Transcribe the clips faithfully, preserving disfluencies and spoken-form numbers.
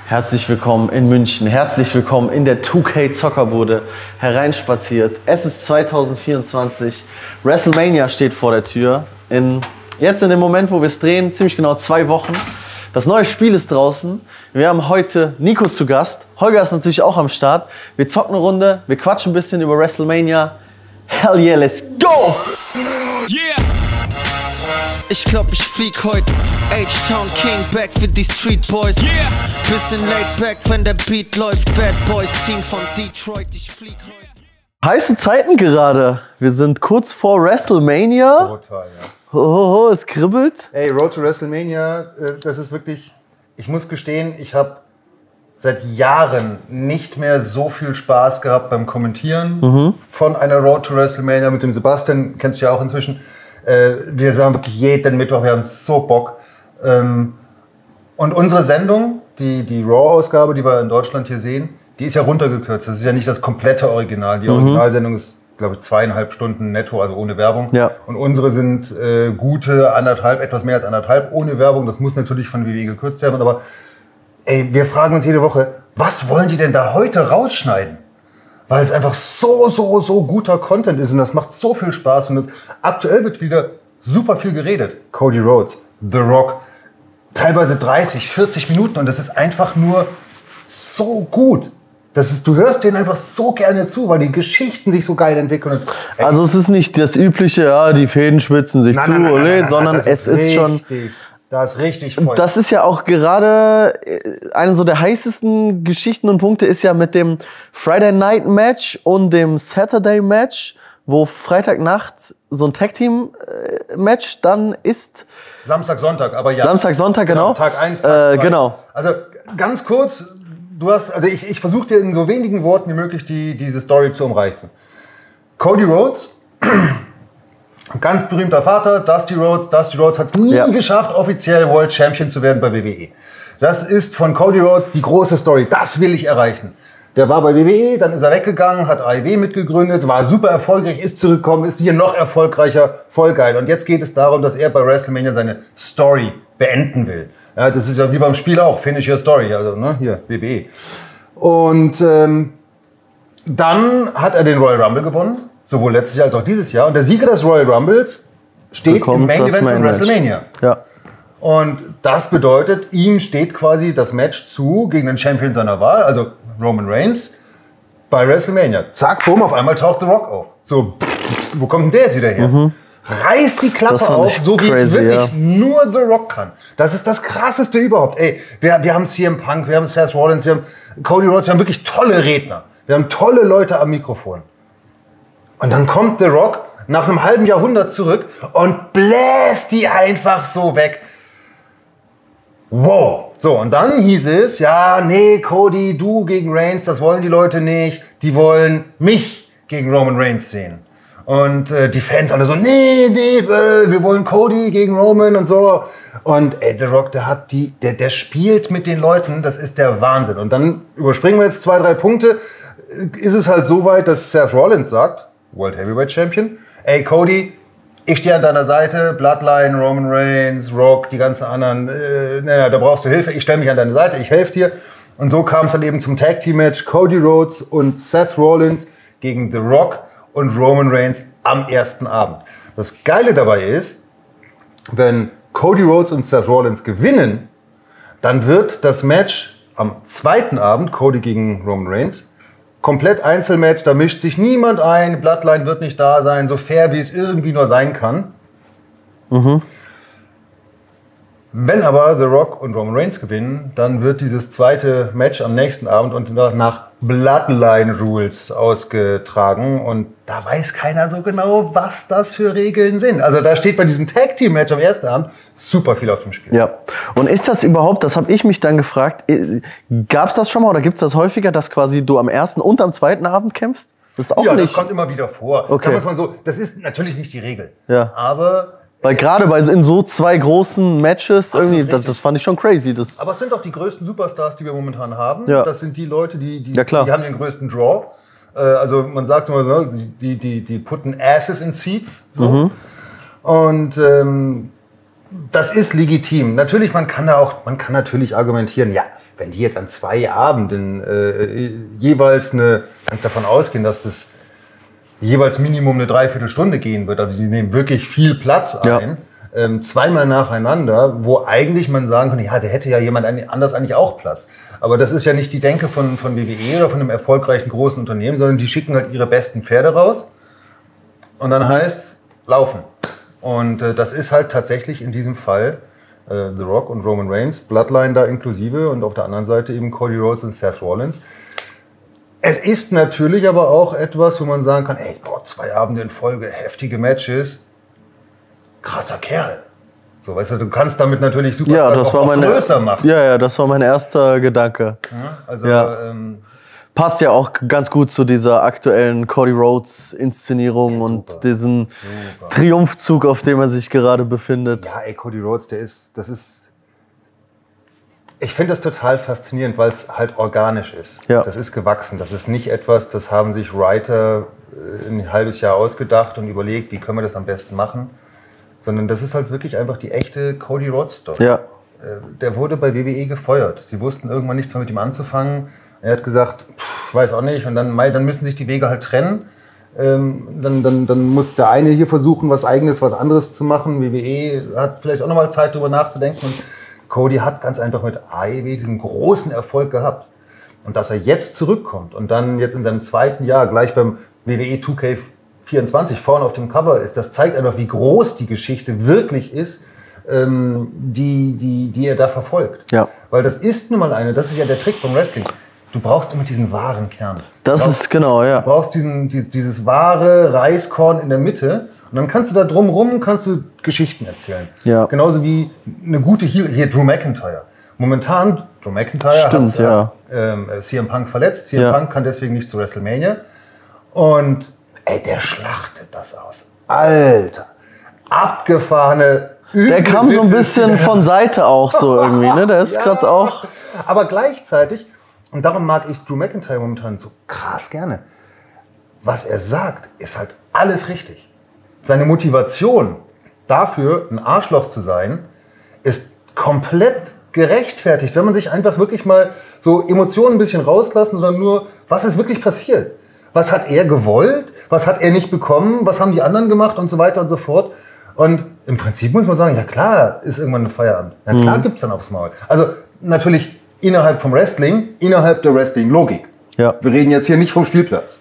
Herzlich willkommen in München, herzlich willkommen in der zwei K Zockerbude hereinspaziert. Es ist zweitausendvierundzwanzig, WrestleMania steht vor der Tür. In, jetzt in dem Moment, wo wir es drehen, ziemlich genau zwei Wochen. Das neue Spiel ist draußen. Wir haben heute Nico zu Gast. Holger ist natürlich auch am Start. Wir zocken eine Runde, wir quatschen ein bisschen über WrestleMania. Hell yeah, let's go! Yeah! Ich glaub, ich flieg heut H-Town King back für die Street Boys. Yeah! Bisschen laid back, wenn der Beat läuft. Bad Boys Team von Detroit, ich flieg heut. Heiße Zeiten gerade. Wir sind kurz vor WrestleMania. Total, ja. Oh, oh, oh, es kribbelt. Ey, Road to WrestleMania, das ist wirklich, ich muss gestehen, ich habe seit Jahren nicht mehr so viel Spaß gehabt beim Kommentieren mhm. von einer Road to WrestleMania mit dem Sebastian, kennst du ja auch inzwischen. Wir sagen wirklich jeden Mittwoch, wir haben so Bock. Und unsere Sendung, die, die Raw-Ausgabe, die wir in Deutschland hier sehen, die ist ja runtergekürzt. Das ist ja nicht das komplette Original. Die Originalsendung ist, glaube ich, zweieinhalb Stunden netto, also ohne Werbung. Ja. Und unsere sind äh, gute anderthalb, etwas mehr als anderthalb ohne Werbung. Das muss natürlich von W W E gekürzt werden. Aber ey, wir fragen uns jede Woche, was wollen die denn da heute rausschneiden? Weil es einfach so, so, so guter Content ist und das macht so viel Spaß. Und aktuell wird wieder super viel geredet. Cody Rhodes, The Rock, teilweise dreißig, vierzig Minuten und das ist einfach nur so gut. Das ist, du hörst denen einfach so gerne zu, weil die Geschichten sich so geil entwickeln. Also es ist nicht das übliche, ja, die Fäden schwitzen sich nein, zu, nein, nein, nein, nein, sondern nein, es ist, ist schon... Das ist richtig voll. Das ist ja auch gerade eine so der heißesten Geschichten und Punkte ist ja mit dem Friday Night Match und dem Saturday Match, wo Freitagnacht so ein Tag Team Match dann ist. Samstag, Sonntag, aber ja. Samstag, Sonntag, genau. genau Tag eins, Tag zwei. Äh, genau. Also ganz kurz, du hast, also ich, ich versuche dir in so wenigen Worten wie möglich die, diese Story zu umreißen. Cody Rhodes, ganz berühmter Vater, Dusty Rhodes. Dusty Rhodes hat es nie ja. geschafft, offiziell World Champion zu werden bei W W E. Das ist von Cody Rhodes die große Story. Das will ich erreichen. Der war bei W W E, dann ist er weggegangen, hat A E W mitgegründet, war super erfolgreich, ist zurückgekommen, ist hier noch erfolgreicher, voll geil. Und jetzt geht es darum, dass er bei WrestleMania seine Story beenden will. Ja, das ist ja wie beim Spiel auch, finish your story, also ne, hier, W W E. Und ähm, dann hat er den Royal Rumble gewonnen. Sowohl letztes Jahr als auch dieses Jahr. Und der Sieger des Royal Rumbles steht Bekommt im Main Event Main von WrestleMania. Ja. Und das bedeutet, ihm steht quasi das Match zu gegen den Champion seiner Wahl, also Roman Reigns, bei WrestleMania. Zack, bumm, auf einmal taucht The Rock auf. So, pff, wo kommt denn der jetzt wieder her? Mhm. Reißt die Klappe auf, so wie es wirklich ja. nur The Rock kann. Das ist das Krasseste überhaupt. Ey, wir, wir haben C M Punk, wir haben Seth Rollins, wir haben Cody Rhodes, wir haben wirklich tolle Redner. Wir haben tolle Leute am Mikrofon. Und dann kommt The Rock nach einem halben Jahrhundert zurück und bläst die einfach so weg. Wow. So, und dann hieß es, ja, nee, Cody, du gegen Reigns, das wollen die Leute nicht. Die wollen mich gegen Roman Reigns sehen. Und äh, die Fans alle so, nee, nee, äh, wir wollen Cody gegen Roman und so. Und ey, The Rock, der hat die, der, der spielt mit den Leuten, das ist der Wahnsinn. Und dann überspringen wir jetzt zwei, drei Punkte. Ist es halt so weit, dass Seth Rollins sagt, World Heavyweight Champion, ey Cody, ich stehe an deiner Seite, Bloodline, Roman Reigns, Rock, die ganzen anderen, äh, naja, da brauchst du Hilfe, ich stelle mich an deine Seite, ich helfe dir. Und so kam es dann eben zum Tag Team Match, Cody Rhodes und Seth Rollins gegen The Rock und Roman Reigns am ersten Abend. Das Geile dabei ist, wenn Cody Rhodes und Seth Rollins gewinnen, dann wird das Match am zweiten Abend, Cody gegen Roman Reigns, komplett Einzelmatch, da mischt sich niemand ein, Bloodline wird nicht da sein, so fair wie es irgendwie nur sein kann. Mhm. Wenn aber The Rock und Roman Reigns gewinnen, dann wird dieses zweite Match am nächsten Abend und nach Bloodline Rules ausgetragen und da weiß keiner so genau, was das für Regeln sind. Also da steht bei diesem Tag Team Match am ersten Abend super viel auf dem Spiel. Ja. Und ist das überhaupt, das habe ich mich dann gefragt, gab es das schon mal oder gibt es das häufiger, dass quasi du am ersten und am zweiten Abend kämpfst? Das ist auch ja, nicht. das kommt immer wieder vor. Okay. Da muss man so, das ist natürlich nicht die Regel. Ja. Aber weil gerade bei in so zwei großen Matches, irgendwie, das, das fand ich schon crazy. Das aber es sind auch die größten Superstars, die wir momentan haben. Ja. Das sind die Leute, die, die, ja, klar. die haben den größten Draw. Äh, also man sagt immer so, die, die, die putten asses in seats. So. Mhm. Und ähm, das ist legitim. Natürlich, man kann da auch, man kann natürlich argumentieren, ja, wenn die jetzt an zwei Abenden äh, jeweils eine, kannst davon ausgehen, dass das jeweils Minimum eine Dreiviertelstunde gehen wird, also die nehmen wirklich viel Platz ein, ja. ähm, zweimal nacheinander, wo eigentlich man sagen könnte, ja, der hätte ja jemand anders eigentlich auch Platz. Aber das ist ja nicht die Denke von, von W W E oder von einem erfolgreichen großen Unternehmen, sondern die schicken halt ihre besten Pferde raus und dann heißt's laufen. Und äh, das ist halt tatsächlich in diesem Fall äh, The Rock und Roman Reigns, Bloodline da inklusive und auf der anderen Seite eben Cody Rhodes und Seth Rollins. Es ist natürlich aber auch etwas, wo man sagen kann, ey, boah, zwei Abende in Folge, heftige Matches, krasser Kerl. So, weißt du, du kannst damit natürlich super ja, das auch, war meine, größer machen. Ja, ja, das war mein erster Gedanke. Ja, also, ja. Ähm, passt ja auch ganz gut zu dieser aktuellen Cody Rhodes Inszenierung ja, und diesen super. Triumphzug, auf dem er sich gerade befindet. Ja, ey, Cody Rhodes, der ist, das ist, ich finde das total faszinierend, weil es halt organisch ist. Ja. Das ist gewachsen. Das ist nicht etwas, das haben sich Writer ein halbes Jahr ausgedacht und überlegt, wie können wir das am besten machen. Sondern das ist halt wirklich einfach die echte Cody Rhodes Story. Ja. Der wurde bei W W E gefeuert. Sie wussten irgendwann nichts mehr mit ihm anzufangen. Er hat gesagt, pff, weiß auch nicht. Und dann, dann müssen sich die Wege halt trennen. Ähm, dann, dann, dann muss der eine hier versuchen, was Eigenes, was anderes zu machen. W W E hat vielleicht auch nochmal Zeit, darüber nachzudenken. Und Cody hat ganz einfach mit A E W diesen großen Erfolg gehabt. Und dass er jetzt zurückkommt und dann jetzt in seinem zweiten Jahr gleich beim W W E zwei K vierundzwanzig vorne auf dem Cover ist, das zeigt einfach, wie groß die Geschichte wirklich ist, ähm, die, die, die er da verfolgt. Ja. Weil das ist nun mal eine, das ist ja der Trick vom Wrestling. Du brauchst immer diesen wahren Kern. Das brauchst, ist genau, ja. Du brauchst diesen, dieses, dieses wahre Reiskorn in der Mitte und dann kannst du da drumrum kannst du Geschichten erzählen. Ja. Genauso wie eine gute Heel, hier Drew McIntyre. Momentan, Drew McIntyre Stimmt, hat ja. ähm, C M Punk verletzt. C M Ja. Punk kann deswegen nicht zu WrestleMania. Und ey, der schlachtet das aus. Alter, abgefahrene Der kam so ein bisschen von Seite auch so irgendwie, ne? Der ist ja, gerade auch... Aber gleichzeitig, und darum mag ich Drew McIntyre momentan so krass gerne, was er sagt, ist halt alles richtig. Seine Motivation dafür, ein Arschloch zu sein, ist komplett gerechtfertigt, wenn man sich einfach wirklich mal so Emotionen ein bisschen rauslassen, sondern nur, was ist wirklich passiert? Was hat er gewollt? Was hat er nicht bekommen? Was haben die anderen gemacht? Und so weiter und so fort. Und im Prinzip muss man sagen, ja klar, ist irgendwann ein Feierabend. Ja klar, mhm. gibt's dann aufs Maul. Also natürlich innerhalb vom Wrestling, innerhalb der Wrestling-Logik. Ja. Wir reden jetzt hier nicht vom Spielplatz.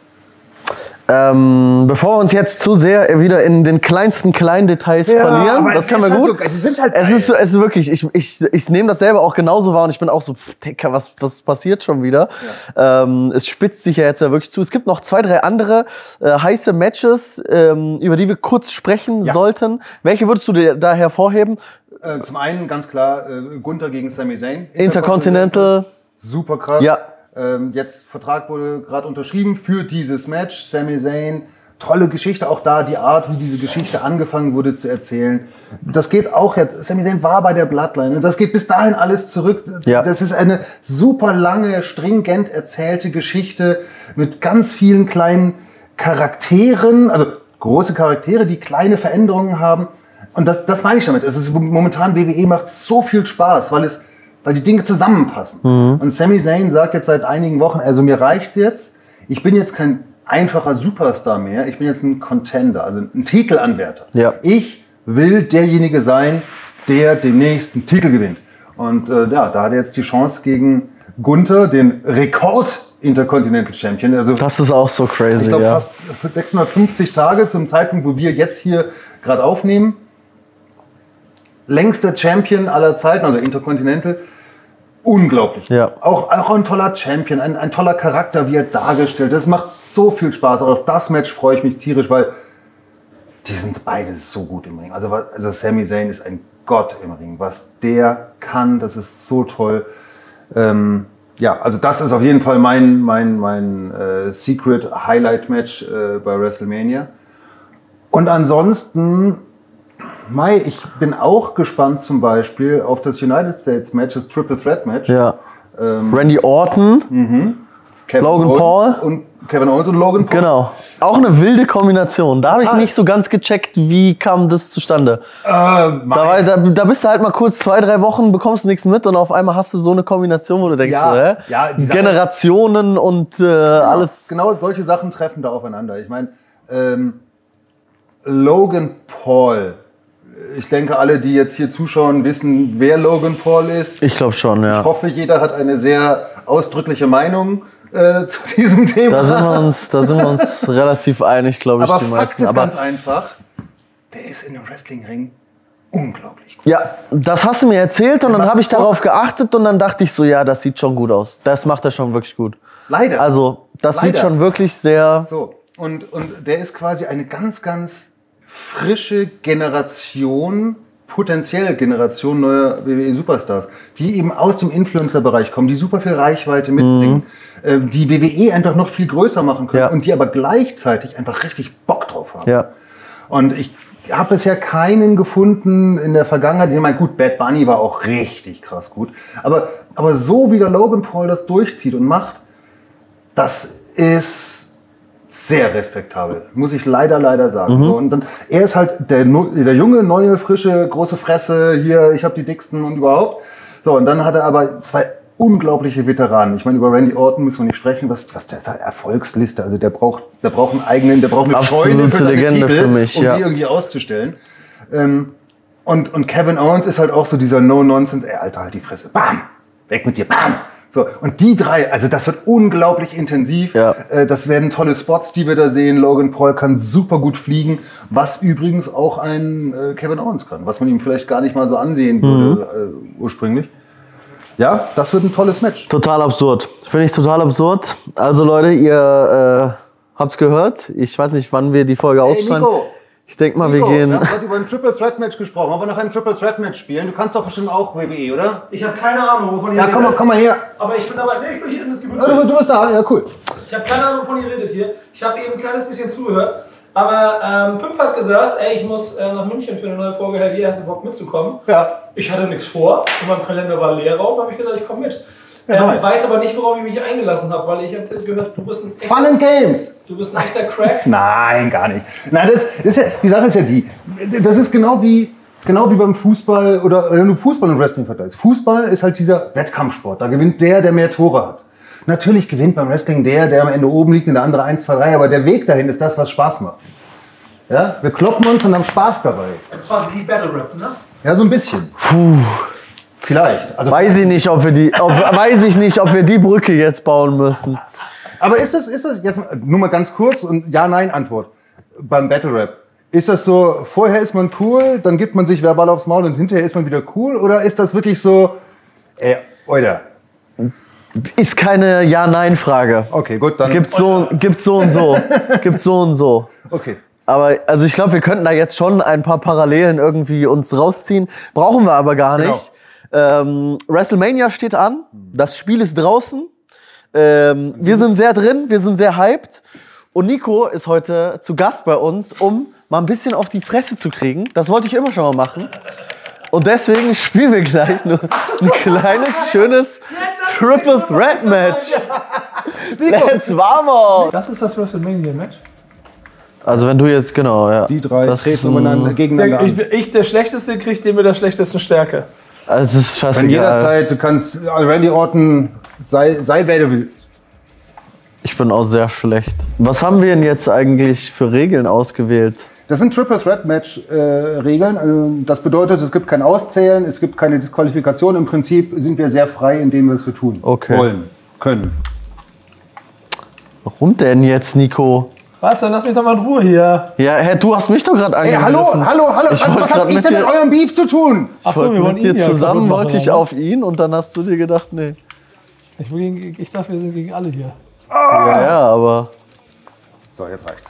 Ähm, bevor wir uns jetzt zu sehr wieder in den kleinsten kleinen Details ja, verlieren, das können wir halt gut. So, sie sind halt es, ist so, es ist wirklich, ich, ich, ich nehme das selber auch genauso wahr und ich bin auch so, pff, Dicker, was, was passiert schon wieder? Ja. Ähm, es spitzt sich ja jetzt ja wirklich zu. Es gibt noch zwei, drei andere äh, heiße Matches, ähm, über die wir kurz sprechen ja. sollten. Welche würdest du dir da hervorheben? Äh, zum einen ganz klar äh, Gunther gegen Sami Zayn. Intercontinental. Super krass. Ja. Ähm, jetzt Vertrag wurde gerade unterschrieben für dieses Match. Sami Zayn, tolle Geschichte, auch da die Art, wie diese Geschichte angefangen wurde zu erzählen. Das geht auch jetzt, Sami Zayn war bei der Bloodline, das geht bis dahin alles zurück. Ja. Das ist eine super lange, stringent erzählte Geschichte mit ganz vielen kleinen Charakteren, also große Charaktere, die kleine Veränderungen haben. Und das, das meine ich damit. Es ist momentan, W W E macht so viel Spaß, weil es weil die Dinge zusammenpassen. Mhm. Und Sami Zayn sagt jetzt seit einigen Wochen, also mir reicht's jetzt, ich bin jetzt kein einfacher Superstar mehr, ich bin jetzt ein Contender, also ein Titelanwärter. Ja. Ich will derjenige sein, der den nächsten Titel gewinnt. Und äh, ja, da hat er jetzt die Chance gegen Gunther, den Rekord-Intercontinental Champion. Also, das ist auch so crazy, ich glaube, ja. fast sechshundertfünfzig Tage zum Zeitpunkt, wo wir jetzt hier gerade aufnehmen. Längster Champion aller Zeiten, also Intercontinental. Unglaublich. Ja. Auch, auch ein toller Champion, ein, ein toller Charakter, wie er dargestellt. Das macht so viel Spaß. Auch auf das Match freue ich mich tierisch, weil die sind beide so gut im Ring. Also, also Sami Zayn ist ein Gott im Ring. Was der kann, das ist so toll. Ähm, ja, also das ist auf jeden Fall mein, mein, mein äh, Secret Highlight Match äh, bei WrestleMania. Und ansonsten Mai, ich bin auch gespannt zum Beispiel auf das United States Match, das Triple Threat Match. Ja. Ähm, Randy Orton. Mhm. Kevin Logan Owens Paul. Und Kevin Owens und Logan Paul. Genau. Auch eine wilde Kombination. Da habe ich Total. nicht so ganz gecheckt, wie kam das zustande. Äh, Da, war, da, da bist du halt mal kurz zwei, drei Wochen, bekommst nichts mit und auf einmal hast du so eine Kombination, wo du denkst, Ja, so, hä? ja, die Sache- Generationen und äh, alles. Genau solche Sachen treffen da aufeinander. Ich meine, ähm, Logan Paul. Ich denke, alle, die jetzt hier zuschauen, wissen, wer Logan Paul ist. Ich glaube schon, ja. Ich hoffe, jeder hat eine sehr ausdrückliche Meinung äh, zu diesem Thema. Da sind wir uns, da sind wir uns relativ einig, glaube ich, Aber die Fakt meisten. ist Aber ganz einfach, der ist in einem Wrestlingring unglaublich gut. ja, das hast du mir erzählt und dann habe ich darauf geachtet und dann dachte ich so, ja, das sieht schon gut aus. Das macht er schon wirklich gut. Leider. Also, das Leider. sieht schon wirklich sehr. So, und, und der ist quasi eine ganz, ganz frische Generation, potenziell Generation neuer W W E-Superstars, die eben aus dem Influencer-Bereich kommen, die super viel Reichweite mitbringen, äh, die W W E einfach noch viel größer machen können Ja. und die aber gleichzeitig einfach richtig Bock drauf haben. Ja. Und ich habe bisher keinen gefunden in der Vergangenheit. Ich meine, gut, Bad Bunny war auch richtig krass gut. Aber, aber so wie der Logan Paul das durchzieht und macht, das ist sehr respektabel, muss ich leider, leider sagen. Mhm. So, und dann, er ist halt der, der junge, neue, frische, große Fresse, hier, ich habe die dicksten und überhaupt. So, und dann hat er aber zwei unglaubliche Veteranen. Ich meine, über Randy Orton müssen wir nicht sprechen, was, was der Erfolgsliste, also der braucht, der braucht einen eigenen, der braucht eine Absolute Scheune für seine Legende Titel, für mich, um ja. die irgendwie auszustellen. Ähm, und, und Kevin Owens ist halt auch so dieser No-Nonsense, ey, Alter, halt die Fresse, bam, weg mit dir, bam. So, und die drei, also das wird unglaublich intensiv. Ja. Äh, das werden tolle Spots, die wir da sehen. Logan Paul kann super gut fliegen, was übrigens auch ein äh, Kevin Owens kann, was man ihm vielleicht gar nicht mal so ansehen würde äh, ursprünglich. Ja, das wird ein tolles Match. Total absurd. Finde ich total absurd. Also Leute, ihr äh, habt's gehört. Ich weiß nicht, wann wir die Folge Hey, ausstrahlen. Nico, Ich denke mal, Nico, wir gehen. wir haben gerade über ein Triple Threat Match gesprochen. Wollen wir noch ein Triple Threat Match spielen? Du kannst doch bestimmt auch W W E, oder? Ich habe keine Ahnung, wovon ihr Ja, redet. komm mal, komm mal her. Aber ich bin aber, nee, ich bin hier in das Ja, Gebüsch. du, du bist da, ja cool. Ich habe keine Ahnung, wovon ihr redet hier. Ich habe eben ein kleines bisschen zugehört. Aber ähm, Pimp hat gesagt, ey, ich muss äh, nach München für eine neue Folge Hell Yeah, hast du Bock mitzukommen? Ja. Ich hatte nichts vor, in meinem Kalender war leer Raum, habe ich gedacht, ich komme mit. Ja, ähm, nice. weiß aber nicht, worauf ich mich eingelassen habe, weil ich habe gehört, du bist ein echter, Fun and Games. du bist ein echter Crack. Nein, gar nicht. Nein, das, das ist ja, die Sache ist ja die, das ist genau wie, genau wie beim Fußball oder wenn du Fußball und Wrestling vergleichst. Fußball ist halt dieser Wettkampfsport. Da gewinnt der, der mehr Tore hat. Natürlich gewinnt beim Wrestling der, der am Ende oben liegt und der andere eins, zwei, drei, aber der Weg dahin ist das, was Spaß macht. Ja? Wir kloppen uns und haben Spaß dabei. Das ist quasi die Battle Rap, ne? Ja, so ein bisschen. Puh. Vielleicht. Also, Weiß ich nicht, ob wir die, ob, weiß ich nicht, ob wir die Brücke jetzt bauen müssen. aber ist das, ist das jetzt nur mal ganz kurz und Ja-Nein-Antwort beim Battle Rap? Ist das so, vorher ist man cool, dann gibt man sich verbal aufs Maul und hinterher ist man wieder cool? Oder ist das wirklich so, ey, Alter, Ist keine Ja-Nein-Frage. okay, gut, dann. Gibt so, gibt so und so. Gibt so und so. Okay. Aber also ich glaube, wir könnten da jetzt schon ein paar Parallelen irgendwie uns rausziehen. Brauchen wir aber gar nicht. Ähm, WrestleMania steht an. Das Spiel ist draußen. Ähm, wir sind sehr drin. Wir sind sehr hyped. Und Nico ist heute zu Gast bei uns, um mal ein bisschen auf die Fresse zu kriegen. Das wollte ich immer schon mal machen. Und deswegen spielen wir gleich nur ein kleines, schönes Triple Threat Match. Let's vamos! Das ist das WrestleMania-Match. Also wenn du jetzt, genau, ja. Die drei Das ist treten ein- umeinander gegeneinander Ich, an. bin- ich, der Schlechteste, kriegt den mit der schlechtesten Stärke. Also das ist fast Wenn egal. jederzeit, du kannst Randy Orton, sei, sei wer du willst. Ich bin auch sehr schlecht. Was haben wir denn jetzt eigentlich für Regeln ausgewählt? Das sind Triple Threat Match äh, Regeln. Also das bedeutet, es gibt kein Auszählen, es gibt keine Disqualifikation. Im Prinzip sind wir sehr frei in dem, was wir tun Okay. wollen, können. Warum denn jetzt, Nico? Was, dann lass mich doch mal in Ruhe hier. Ja, hä, du hast mich doch gerade Hey, angegriffen. hallo, hallo, hallo, Ich was, wollte was grad hab ich mit denn mit dir- eurem Beef zu tun? Ach Ich wollte mit dir ihn ja zusammen, kaputt machen, wollte ich oder? auf ihn und dann hast du dir gedacht, nee. Ich, will gegen, ich dachte, wir sind gegen alle hier. Ja, ja, aber So, jetzt reicht's.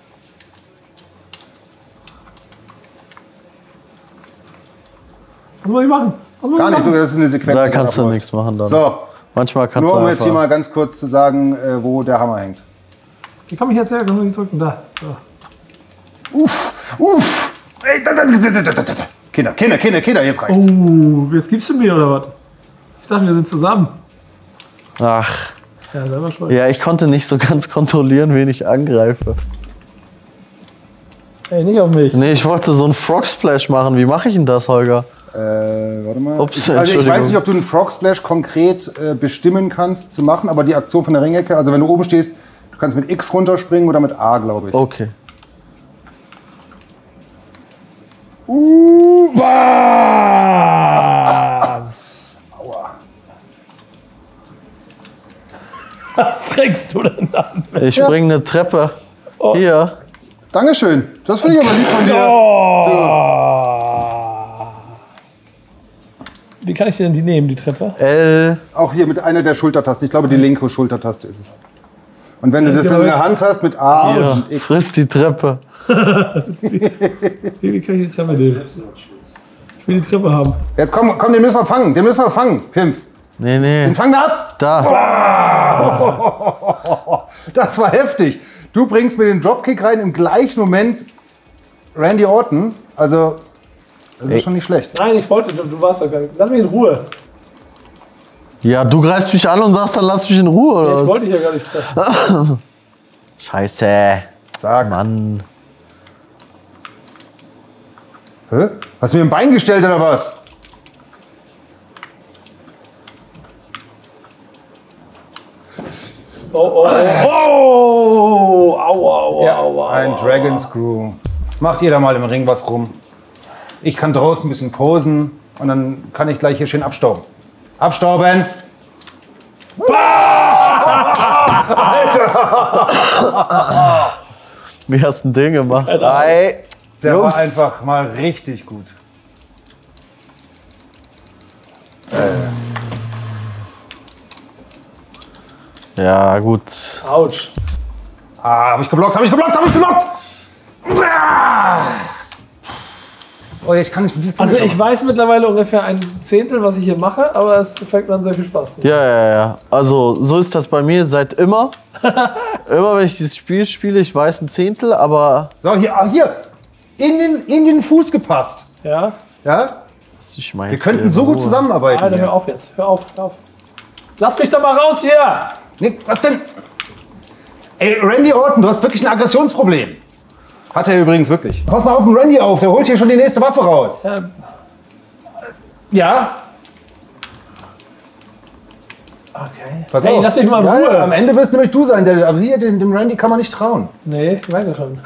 Was soll ich machen? Was soll Gar ich nicht, du, machen? das ist eine Sequenz. da die kannst du abläuft. nichts machen dann. So, Manchmal kannst nur du um einfach... jetzt hier mal ganz kurz zu sagen, äh, wo der Hammer hängt. Wie komme ich jetzt her? Kann ich drücken? Da. So. Uff! Ey, da, da, da, da, da, da, da. Kinder, Kinder, Kinder, Kinder, jetzt reicht's. Oh, jetzt gibst du mir oder was? Ich dachte, wir sind zusammen. Ach, Ja, selber schuld. Ja, ich konnte nicht so ganz kontrollieren, wen ich angreife. Ey, nicht auf mich. Nee, ich wollte so einen Frog Splash machen. Wie mache ich denn das, Holger? Äh, warte mal. Ups, ich, also ich Entschuldigung. weiß nicht, ob du einen Frog Splash konkret äh, bestimmen kannst zu machen, aber die Aktion von der Ringecke, also wenn du oben stehst, du kannst mit X runterspringen oder mit A, glaube ich. Okay. Uh, Bam! Aua. Was bringst du denn dann? Ich Ja. bringe eine Treppe. Oh. Hier. Dankeschön. Das finde ich aber lieb von dir. Oh. Wie kann ich denn die nehmen, die Treppe? L. Auch hier mit einer der Schultertasten. Ich glaube, die linke Schultertaste ist es. Und wenn du das genau. in der Hand hast mit A Hier. und X. Friss die Treppe. Wie, wie kann ich die Treppe nehmen? Ich will die Treppe haben. Jetzt komm, komm, den müssen wir fangen. Den müssen wir fangen. Pimpf. Nee, nee. Den fangen wir ab. Da. Das war heftig. Du bringst mir den Dropkick rein im gleichen Moment Randy Orton. Also, das ist Ey. schon nicht schlecht. Nein, ich wollte, du, du warst doch gar nicht. Lass mich in Ruhe. Ja, du greifst mich an und sagst, dann lass mich in Ruhe, Ja, oder ich was? wollte dich ja gar nicht treffen. Scheiße. Sag. Mann. Hä? Hast du mir ein Bein gestellt oder was? Oh, oh, oh. Oh! Aua, aua, Ja, aua, ein aua. Dragon Screw. Macht jeder mal im Ring was rum. Ich kann draußen ein bisschen posen und dann kann ich gleich hier schön abstauben. Abstauben! Wie hast du den gemacht? Keine Ahnung. Ei. Der Jungs. war einfach mal richtig gut. Ja, gut. Autsch. Ah, hab ich geblockt, hab ich geblockt, hab ich geblockt! Ah! Oh, jetzt kann ich wie viel Also ich weiß mittlerweile ungefähr ein Zehntel, was ich hier mache, aber es fängt an sehr viel Spaß zu machen. Ja, ja, ja. Also, so ist das bei mir seit immer. Immer, wenn ich dieses Spiel spiele, ich weiß ein Zehntel, aber So, hier, ah, hier! In den, in den Fuß gepasst. Ja? Ja? ich meine. Wir könnten so gut zusammenarbeiten. Alter, hör hier. auf jetzt. Hör auf, hör auf. Lass mich doch mal raus hier! Nick, was denn? Ey, Randy Orton, du hast wirklich ein Aggressionsproblem. Hat er übrigens wirklich. Pass mal auf den Randy auf, der holt hier schon die nächste Waffe raus. Ja, Ja? okay. Pass Hey, auf. lass mich mal in Ja, Ruhe. ja, am Ende wirst nämlich du sein, der, aber hier, dem, dem Randy kann man nicht trauen. Nee, ich weiß ja schon.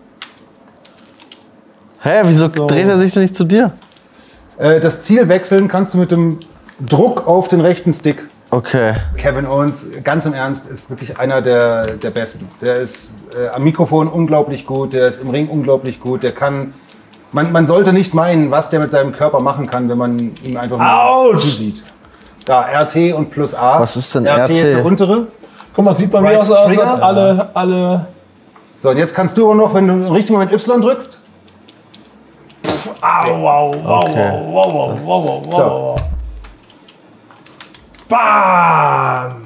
Hä, wieso So. dreht er sich denn nicht zu dir? Äh, das Ziel wechseln kannst du mit dem Druck auf den rechten Stick. Okay. Kevin Owens, ganz im Ernst, ist wirklich einer der, der Besten. Der ist äh, am Mikrofon unglaublich gut, der ist im Ring unglaublich gut, der kann... Man, man sollte nicht meinen, was der mit seinem Körper machen kann, wenn man ihm einfach nur Autsch! zusieht. Da, R T und plus A. Was ist denn R T? R T? ist der untere. Guck mal, sieht bei mir Right auch so aus, als Trigger? alle, alle... So, und jetzt kannst du aber noch, wenn du im richtigen Moment Y drückst, Au, au, au, Okay. au, au, au, au, au, So. au. Bam!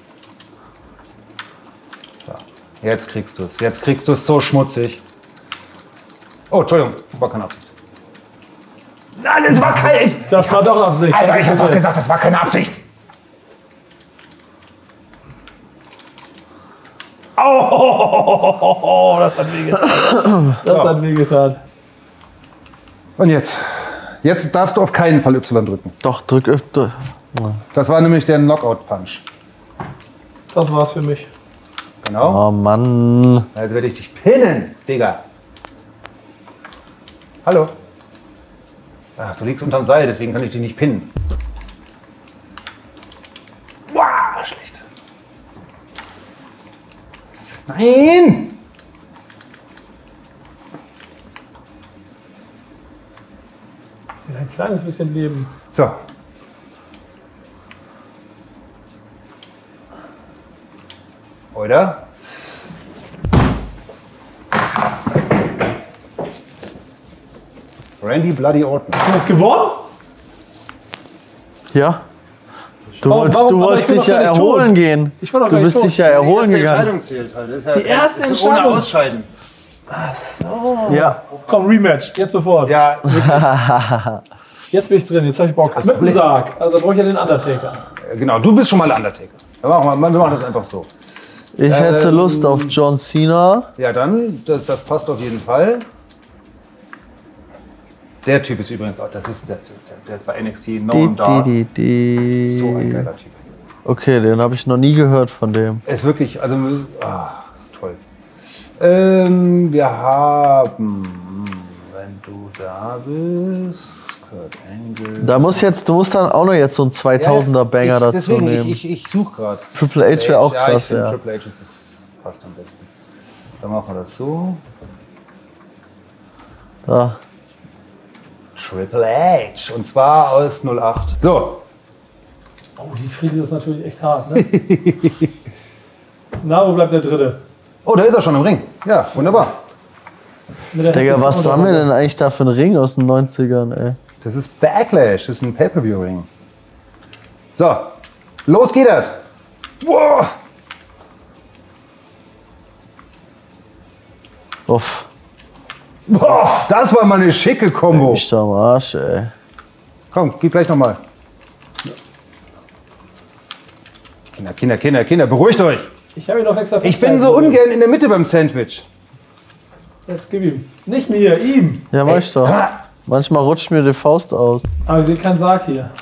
jetzt kriegst du es. Jetzt kriegst du es so schmutzig. Oh, Entschuldigung, das war keine Absicht. Nein, das war keine... Das war doch Absicht. Alter, ich hab doch gesagt, das war keine Absicht. Oh, das hat wehgetan. Das So. hat wehgetan. Und jetzt? Jetzt darfst du auf keinen Fall Y drücken. Doch, drück öfter. Das war nämlich der Knockout-Punch. Das war's für mich. Genau. Oh Mann. Jetzt werde ich dich pinnen, Digga. Hallo. Ach, du liegst unterm Seil, deswegen kann ich dich nicht pinnen. So. Wow, schlecht. Nein! Ein kleines bisschen Leben. So. Oder? Randy Bloody Orton. Du hast gewonnen? Ja? Du Warum- wolltest, warum- du aber wolltest ich bin dich doch ja gar nicht erholen tot. gehen. Ich war doch Du gar nicht bist tot. dich ja erholen gegangen. zählt halt. Das ist Die erste das ist ohne Entscheidung. Ausscheiden. Ach so. Ja. Komm, Rematch. Jetzt sofort. Ja, Jetzt bin ich drin. Jetzt habe ich Bock. Mit dem Problem. Sarg. Also da brauche ich ja den Undertaker. genau. Du bist schon mal Undertaker. Wir machen, wir machen das einfach so. Ich hätte Ähm, Lust auf John Cena. Ja, dann, das, das passt auf jeden Fall. Der Typ ist übrigens auch, das ist, der, der ist bei N X T, Die, Noam Dar. die, die, die. So ein geiler Typ. Okay, den habe ich noch nie gehört von dem. Ist wirklich, also, ah, ist toll. Ähm, wir haben, wenn du da bist, Kurt Angle. Da muss jetzt, du musst dann auch noch jetzt so einen zweitausender-Banger ich, dazu deswegen, nehmen. Ich, ich, ich suche gerade. Triple H wäre auch ja, krass, ich find, ja. Triple H ist das passt am besten. Dann machen wir das so. Da. Triple H. Und zwar aus null acht. So. Oh, die Friese ist natürlich echt hart, ne? Na, wo bleibt der Dritte? Oh, da ist er schon im Ring. Ja, wunderbar. Mit der Digga, hässlichsten was haben wir Unterhose. denn eigentlich da für einen Ring aus den neunzigern, ey? Das ist Backlash. Das ist ein Pay-Per-View-Ring. So. Los geht das. Wow. Uff, Boah, das war mal eine schicke Kombo. ich da am Arsch, ey. Komm, gib gleich nochmal. Kinder, Kinder, Kinder, Kinder, beruhigt euch. Ich habe ihn noch extra Ich bin so ungern in der Mitte beim Sandwich. Jetzt gib ihm. Nicht mir, ihm. Ja, mach ich doch. Ah, Manchmal rutscht mir die Faust aus. Aber ich sehe keinen Sarg hier.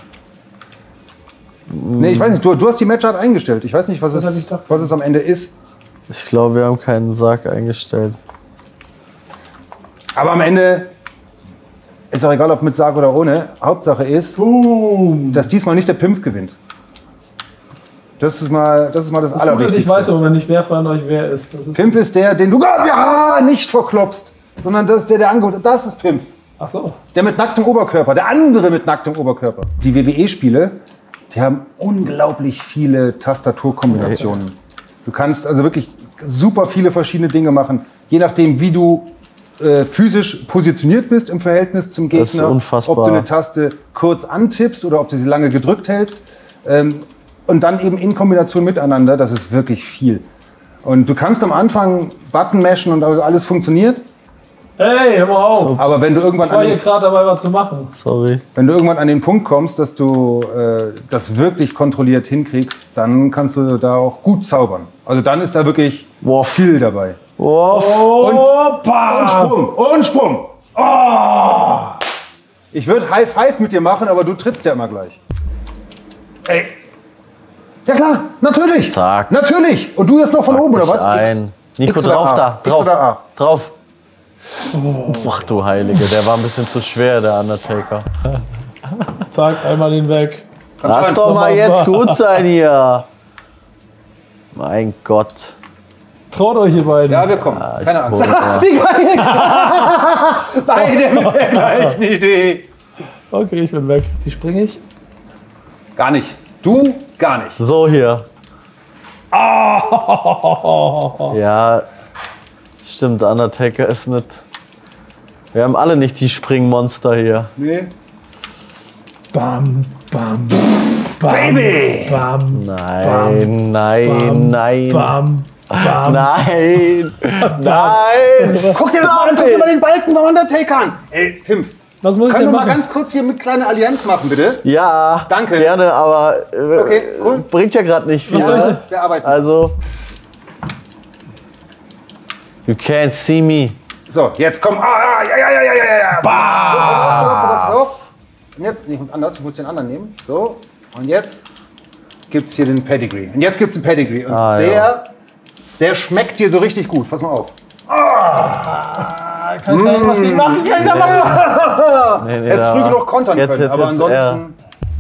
Nee, ich weiß nicht, du, du hast die Matchart eingestellt. Ich weiß nicht, was Das hab es, ich doch- was es am Ende ist. Ich glaube, wir haben keinen Sarg eingestellt. Aber am Ende ist auch egal, ob mit Sarg oder ohne. Hauptsache ist, Boom. dass diesmal nicht der Pimp gewinnt. Das ist mal das, ist mal das, Das Gute ist, Allerwichtigste. ich weiß aber nicht, wer von euch wer ist. Das ist Pimp ist der, den du ja, nicht verklopst, sondern das ist der, der angeboten. Das ist Pimp. Ach so. Der mit nacktem Oberkörper, der andere mit nacktem Oberkörper. Die W W E-Spiele, die haben unglaublich viele Tastaturkombinationen. Du kannst also wirklich super viele verschiedene Dinge machen, je nachdem, wie du äh, physisch positioniert bist im Verhältnis zum Gegner. Das ist unfassbar. Ob du eine Taste kurz antippst oder ob du sie lange gedrückt hältst. Ähm, und dann eben in Kombination miteinander, das ist wirklich viel. Und du kannst am Anfang Button mashen und alles funktioniert. Ey, hör mal auf. Aber wenn du irgendwann Ich war an hier den, gerade dabei, was zu machen. Sorry. wenn du irgendwann an den Punkt kommst, dass du äh, das wirklich kontrolliert hinkriegst, dann kannst du da auch gut zaubern. Also dann ist da wirklich Wow. Skill dabei. Wow. Oh, bam. Und Sprung, und Sprung. Oh! Ich würde High Five mit dir machen, aber du trittst ja immer gleich. Ey. Ja klar, natürlich. Zack. Natürlich. Und du jetzt noch von oben, oder dich was? ein. Nico, X oder drauf A? da. X Drauf. oder A? Drauf. Ach du Heilige, der war ein bisschen zu schwer, der Undertaker. Zack, einmal den weg. Lass doch mal jetzt gut sein hier. Mein Gott. Traut euch, ihr beiden. Ja, wir kommen. ich Keine Angst. probiere mal. Wie geil. Beide mit der gleichen Idee. Okay, ich bin weg. Wie springe ich? Gar nicht. Du gar nicht. So hier. Ja, stimmt, Undertaker ist nicht. Wir haben alle nicht die Springmonster hier. Nee. Bam, bam, bam. Baby! Bam, Nein, nein, bam, nein. bam, bam. Nein, nein. Guck dir das mal an, guck dir mal den Balken beim Undertaker an. Ey, Pimp. Was muss ich Können denn wir mal machen? ganz kurz hier mit kleiner Allianz machen, bitte? Ja, Danke. gerne, aber äh, Okay, cool. bringt ja gerade nicht viel. Was soll ich Ne? Wir arbeiten. Also, you can't see me. So, jetzt komm. Ah, ah, ja, ja, ja, ja, ja, ja. Bah. So, pass auf, pass auf, pass auf. Und jetzt, ich muss anders, ich muss den anderen nehmen. So, und jetzt gibt's hier den Pedigree. Und jetzt gibt's einen Pedigree. Und Ah, der, ja. der schmeckt dir so richtig gut. Pass mal auf. Kann ich da irgendwas gegen machen? Kann ich da was machen? Nee, nee, Hättest da früh war- genug kontern jetzt, können, jetzt, aber jetzt, ansonsten.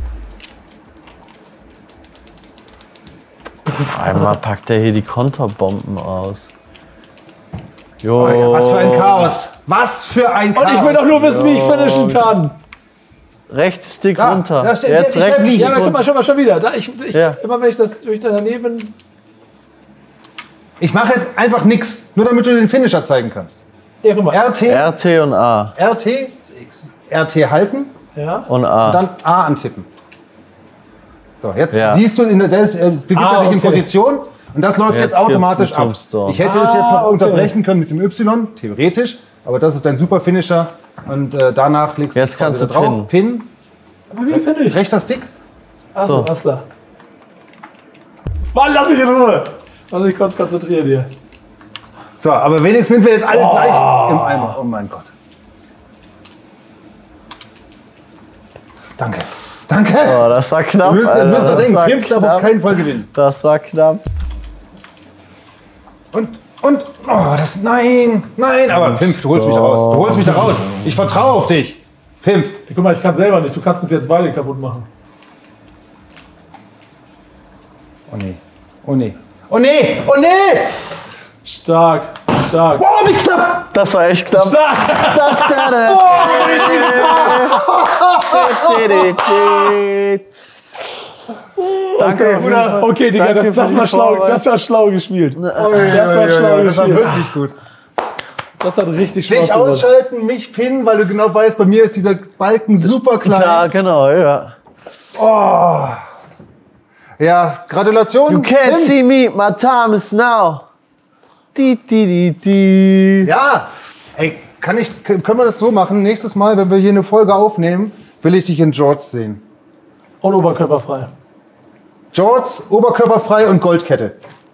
Ja. Einmal packt er hier die Konterbomben aus. Jo. Oh ja, was für ein Chaos. Was für ein Chaos. Und ich will doch nur wissen, wie ich finishen kann. Rechts Stick Da, runter. da steht- Jetzt ich rechts bleib liegen. Stick Ja, aber guck runter. mal, schon mal schon wieder. Da, ich, ich, Ja. Immer wenn ich das durch daneben bin. Ich mache jetzt einfach nix, nur damit du den Finisher zeigen kannst. Ja, guck mal. R T, R T und A. R T, R T halten, Ja. Und A. dann A antippen. So, jetzt Ja. siehst du, in der, der ist, äh, begibt Ah, er sich in okay. Position und das läuft jetzt, Jetzt gibt's automatisch einen ab. Tombstone. Ich hätte es Ah, jetzt noch okay. unterbrechen können mit dem Y, theoretisch, aber das ist dein super Finisher und äh, danach legst Jetzt du kannst quasi du da drauf. Pin, Aber wie bin ich? rechter Stick. Achso, So. alles klar. Mann, lass mich in Ruhe. Lass mich kurz konzentrieren hier. So, aber wenigstens sind wir jetzt alle oh. gleich im Eimer. Oh mein Gott. Danke. Danke. Oh, das war knapp. Du müsst, Alter, müsst doch das denken, war Pimp darf auf keinen Fall gewinnen. Das war knapp. Und, und, oh, das, nein, nein, aber Pimp, du holst mich da raus. Du holst mich da raus. Ich vertraue auf dich. Pimp. Guck mal, ich kann selber nicht. Du kannst uns jetzt beide kaputt machen. Oh nee. Oh nee. Oh nee. Oh nee. Stark. Stark. Wow, wie knapp. Das war echt knapp. Stark. Da, da, da. Danke, Bruder. Okay, Digga, das, das, war schlau, das war schlau gespielt. Oh, das war schlau ja, gespielt. Das war wirklich gut. Das hat richtig Spaß Dich gemacht. ausschalten, mich pinnen, weil du genau weißt, bei mir ist dieser Balken super klein. Ja, genau, ja. Oh. Ja, Gratulation. You can't Tim. see me, my time is now. Di, di, di, di. Ja. Ey, kann ich, können wir das so machen? Nächstes Mal, wenn wir hier eine Folge aufnehmen, will ich dich in Jorts sehen. Und oberkörperfrei. Jorts, oberkörperfrei und Goldkette.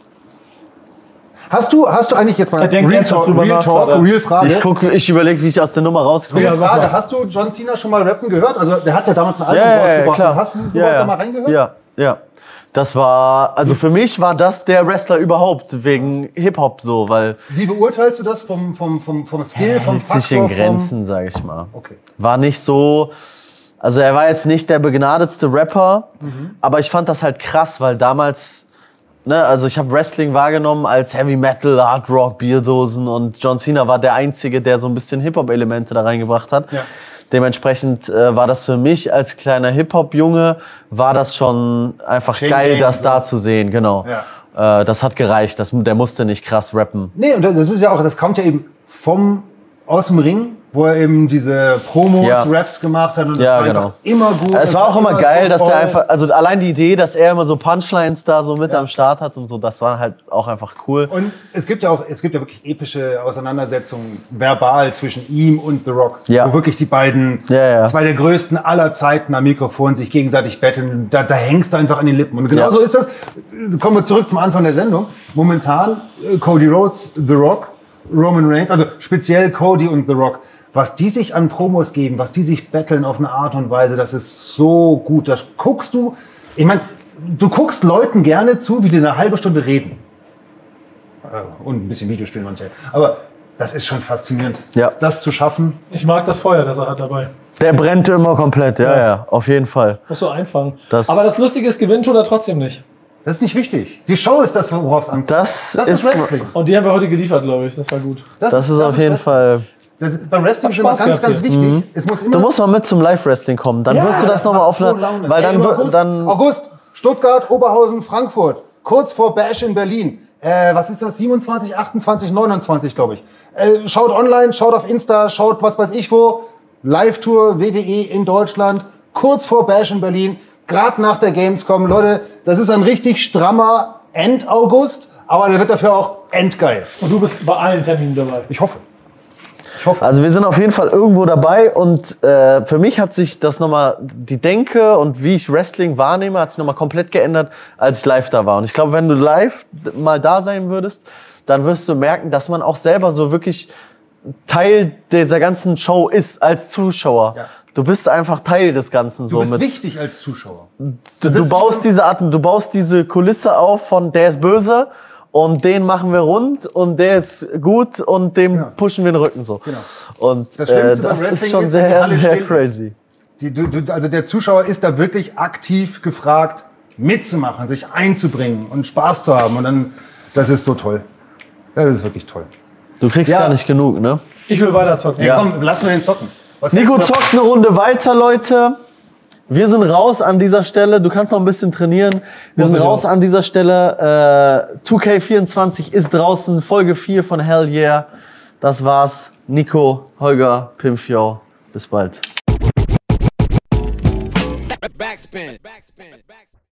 Hast du, hast du eigentlich jetzt mal Er denkt Real ernsthaft Talk, drüber Real, nach, Talk, Alter. Real Frage? Ich, guck, ich überlege, wie ich aus der Nummer rauskomme. Real Ja, Frage, mach mal. hast du John Cena schon mal rappen gehört? Also der hat ja damals ein Album Ja, ja, ja, rausgebracht. klar. Hast du sowas Ja, ja. da mal reingehört? Ja, ja. Das war, also für mich war das der Wrestler überhaupt, wegen Hip-Hop so, weil Wie beurteilst du das vom, vom, vom, vom Skill, vom hält sich Faktor? in Grenzen, sag ich mal. Okay. War nicht so, also er war jetzt nicht der begnadetste Rapper, Mhm. aber ich fand das halt krass, weil damals, ne, also ich habe Wrestling wahrgenommen als Heavy Metal, Hard Rock, Bierdosen und John Cena war der Einzige, der so ein bisschen Hip-Hop-Elemente da reingebracht hat. Ja. Dementsprechend äh, war das für mich als kleiner Hip-Hop-Junge, war das schon einfach Shane geil, Gang, das so. da zu sehen, genau. Ja. Äh, das hat gereicht, das, der musste nicht krass rappen. Nee, und das ist ja auch, das kommt ja eben vom, aus dem Ring, wo er eben diese Promos, Ja. Raps gemacht hat und das Ja, war genau. einfach immer gut. Es war auch immer geil, so dass der toll. einfach, also allein die Idee, dass er immer so Punchlines da so mit am Start hat und so, das war halt auch einfach cool. Und es gibt ja auch, es gibt ja wirklich epische Auseinandersetzungen verbal zwischen ihm und The Rock. Ja. Wo wirklich die beiden, Ja, ja. zwei der größten aller Zeiten am Mikrofon sich gegenseitig betteln. Da, da hängst du einfach an den Lippen. Und genauso Ja. ist das. Kommen wir zurück zum Anfang der Sendung. Momentan äh, Cody Rhodes, The Rock, Roman Reigns, also speziell Cody und The Rock. Was die sich an Promos geben, was die sich betteln auf eine Art und Weise, das ist so gut. Das guckst du, ich meine, du guckst Leuten gerne zu, wie die eine halbe Stunde reden. Äh, Und ein bisschen Videospielen manchmal. Aber das ist schon faszinierend, Ja. das zu schaffen. Ich mag das Feuer, das er hat dabei. Der brennt immer komplett, ja, ja, auf jeden Fall. Musst du einfangen. Das- Aber das Lustige ist, gewinnen tut er trotzdem nicht. Das ist nicht wichtig. Die Show ist das, worauf es ankommt. Das, Das ist ist, Wrestling. Und die haben wir heute geliefert, glaube ich. Das war gut. das ist auf jeden Wrestling. Fall. Das, beim Wrestling ist immer Spaß ganz, gehabt ganz hier. wichtig. Es muss immer Du musst mal mit zum Live-Wrestling kommen, dann Ja, wirst du das nochmal macht auf so eine, Laune. weil Ey, dann, im wir- August, dann, August, Stuttgart, Oberhausen, Frankfurt. Kurz vor Bash in Berlin. Äh, was ist das? siebenundzwanzig, achtundzwanzig, neunundzwanzig, glaube ich. Äh, schaut online, schaut auf Insta, schaut was weiß ich wo. Live-Tour, W W E in Deutschland. Kurz vor Bash in Berlin. Gerade nach der Gamescom. Leute, das ist ein richtig strammer End-August. Aber der wird dafür auch endgeil. Und du bist bei allen Terminen dabei. Ich hoffe. Ich hoffe. also wir sind auf jeden Fall irgendwo dabei und äh, für mich hat sich das nochmal, die Denke und wie ich Wrestling wahrnehme, hat sich nochmal komplett geändert, als ich live da war. Und ich glaube, wenn du live mal da sein würdest, dann wirst du merken, dass man auch selber so wirklich Teil dieser ganzen Show ist als Zuschauer. Ja. Du bist einfach Teil des Ganzen Du so bist mit. wichtig als Zuschauer. Du, Das du ist- baust diese Art, du baust diese Kulisse auf von der ist böse und den machen wir rund und der ist gut und dem Genau. pushen wir den Rücken so. Genau. Und Das äh, Schlimmste beim das ist Wrestling schon ist, wenn die sehr, Halle sehr still ist. crazy. Die, du, du, also der Zuschauer ist da wirklich aktiv gefragt, mitzumachen, sich einzubringen und Spaß zu haben. Und dann, das ist so toll. Das ist wirklich toll. Du kriegst Ja. gar nicht genug, ne? Ich will weiter zocken. Ja. Komm, lass mir den zocken. Was Nico hältst du noch- zockt eine Runde weiter, Leute. Wir sind raus an dieser Stelle. Du kannst noch ein bisschen trainieren. Wir Muss sind ich raus auch. an dieser Stelle. Äh, zwei K vierundzwanzig ist draußen. Folge vier von Hell Yeah. Das war's. Nico, Holger, Pimfio. Bis bald. Backspin. Backspin. Backspin.